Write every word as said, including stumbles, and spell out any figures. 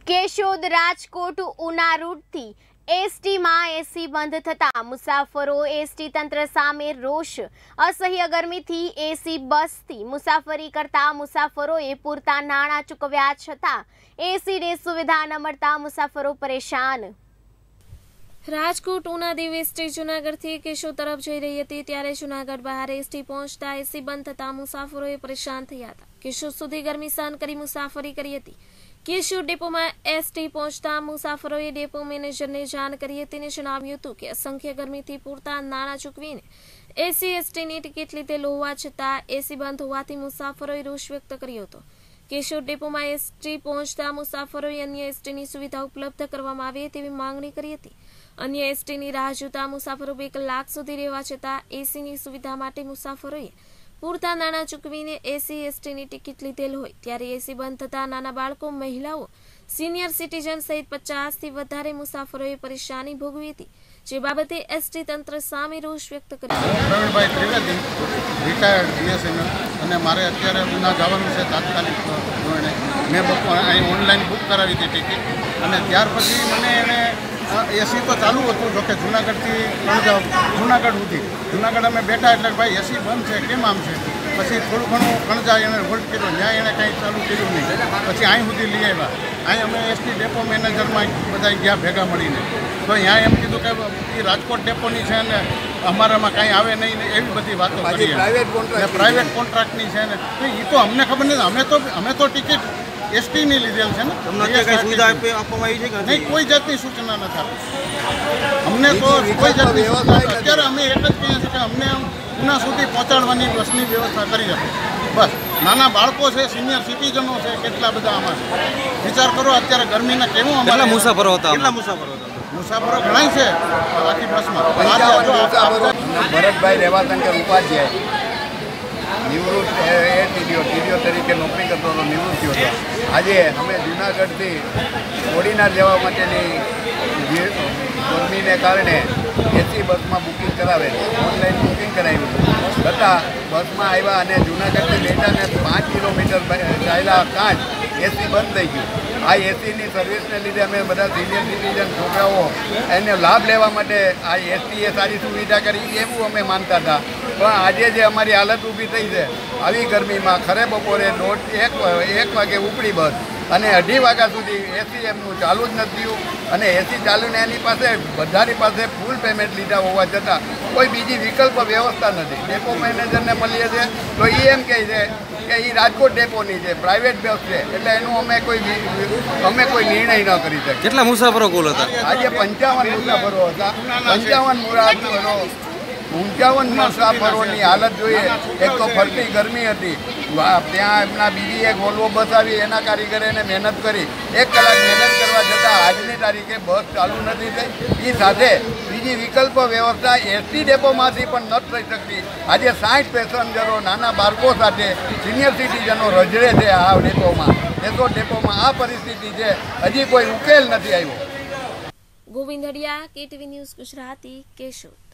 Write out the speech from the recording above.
કેશોદ રાજકોટ ઉના રૂટથી એસટીમાં એસી બંધ થતા મુસાફરો એસટી તંત્ર સામે રોષ। અસહ્ય ગરમીથી એસી બસથી મુસાફરી કરતા મુસાફરોએ પૂરતા નાણાં ચૂકવ્યા છતાં એસીની સુવિધા ન મળતા મુસાફરો પરેશાન। રાજકોટ ઉના દેવ એસટી જૂનાગઢથી કેશોદ તરફ જઈ રહી હતી ત્યારે જૂનાગઢ બહાર એસટી પહોંચતા એસી બંધ થતા મુસાફરોએ પરેશાન થયા હતા। કેશોદ સુધી ગરમી સહન કરી મુસાફરી કરી હતી। કેશોદ ડેપોમાં એસટી પહોંચતા મુસાફરોએ ડેપો મેનેજરને જાણ કરી હતી અને જણાવ્યું હતું કે અસંખ્ય ગરમીથી પૂરતા નાણાં ચૂકવીને એસી એસટીની ટિકિટ લીધેલ હોવા છતાં એસી બંધ હોવાથી મુસાફરોએ રોષ વ્યક્ત કર્યો હતો। કેશોદ ડેપોમાં એસટી પહોંચતા મુસાફરોએ અન્ય એસટીની સુવિધા ઉપલબ્ધ કરવામાં આવે તેવી માંગણી કરી હતી। અન્ય એસટીની રાહ જોતા મુસાફરો બે કલાક સુધી રહેવા છતાં એસીની સુવિધા માટે મુસાફરોએ પૂરતા નાણાં ચૂકવીને એસી એસટીની ટિકિટ લીધેલ હોય ત્યારે એસી બંધ થતા નાના બાળકો, મહિલાઓ, સિનિયર સિટીઝન સહિત પચાસથી વધારે મુસાફરોએ પરેશાની ભોગવી હતી, જે બાબતે એસટી તંત્ર સામે રોષ વ્યક્ત કર્યો। પ્રવીણભાઈ ત્રિવેદી, રિટાયર્ડ બીએસએનએલ, અને મારે અત્યારે ઉના જવાનું છે તાત્કાલિક ધોરણે। મેં બપોર અહીં ઓનલાઈન બુક કરાવી હતી ટિકિટ, અને ત્યાર પછી મને એણે એસી તો ચાલુ હતું, જોકે જૂનાગઢથી જૂનાગઢ સુધી જૂનાગઢ અમે બેઠા એટલે ભાઈ એસી બંધ છે, કેમ આમ છે? પછી થોડું ઘણું કણજા એને હોલ્ડ કર્યો, ત્યાં એણે કાંઈ ચાલુ કર્યું નહીં। પછી અહીં સુધી લઈ આવ્યા। અહીં અમે એસટી ડેપો મેનેજરમાં બધા ગયા ભેગા મળીને, તો ત્યાં એમ કીધું કે એ રાજકોટ ડેપોની છે ને અમારામાં કાંઈ આવે નહીં ને એવી બધી વાતો કરી। પ્રાઇવેટ કોન્ટ્રાક્ટની છે ને એ તો અમને ખબર નથી, અમે તો અમે તો ટિકિટ એસટીની લીધેલ છે ને। નહીં, કોઈ જાતની સૂચના નથી આપી અમને, તો કોઈ જાતની અત્યારે અમે એક જ કહીએ છીએ કે અમને ઉના સુધી પહોંચાડવાની બસની વ્યવસ્થા કરી આપો બસ। નાના બાળકો છે, સિનિયર સિટીઝનો છે, કેટલા બધા આમાં છે, વિચાર કરો અત્યારે ગરમીના કેવું અમારા મુસાફરો હતા કેટલા મુસાફરો હતા મુસાફરો ઘણા છે આખી બસમાં। ભરતભાઈ રેવાશંકર ઉપાધ્યાય, નિવૃત્ત એ ટીડીઓ ટીડીઓ તરીકે નોકરી કરતો હતો, નિવૃત્ત થયો હતો। આજે અમે જૂનાગઢથી કોડીનાર જવા માટેની ગરમીને કારણે એસી બસમાં બુકિંગ કરાવેલ, ઓનલાઈન બુકિંગ કરાવ્યું છતાં બસમાં આવ્યા અને જૂનાગઢથી બેઠાને પાંચ કિલોમીટર ચાલ્યા કાંચ એસી બંધ થઈ ગયું। આ એસીની સર્વિસને લીધે અમે બધા સિનિયર સિટીઝન છોકરાઓ એને લાભ લેવા માટે આ એસટીએ સારી સુવિધા કરી એવું અમે માનતા હતા, પણ આજે જે અમારી હાલત ઊભી થઈ છે આવી ગરમીમાં, ખરે બપોરે દોઢ એક એક વાગે ઉપડી બસ અને અઢી વાગ્યા સુધી એસી એમનું ચાલુ જ નથી થયું, અને એસી ચાલુને એની પાસે બધાની પાસે ફૂલ પેમેન્ટ લીધા હોવા છતાં કોઈ બીજી વિકલ્પ વ્યવસ્થા નથી। ડેપો મેનેજરને મળીએ છીએ તો એ એમ કહે છે કે એ રાજકોટ ડેપોની છે, પ્રાઇવેટ બસ છે, એટલે એનું અમે કોઈ અમે કોઈ નિર્ણય ન કરી શકીએ। કેટલા મુસાફરો કુલ હતા? આજે પંચાવન મુસાફરો હતા। પંચાવન મુસાફરો પંચાવન મુસાફરોની હાલત જોઈએ, એક તો ફરતી ગરમી હતી, ત્યાં એમના બીજી એક વોલ્વો બસ આવી, એના કારીગરે એને મહેનત કરી, એક કલાક મહેનત કરવા છતાં આજની તારીખે બસ ચાલુ નથી થઈ। એ સાથે બીજી વિકલ્પ વ્યવસ્થા એસટી ડેપોમાંથી પણ નથી થઈ શકતી। આજે સાઠ પેસેન્જરો નાના બાળકો સાથે સિનિયર સિટીઝનો રજડે છે આ ડેપોમાં, એસો ડેપોમાં આ પરિસ્થિતિ છે, હજી કોઈ ઉકેલ નથી આવ્યો। Govind Hadiya, KTV news Gujarati, Keshod.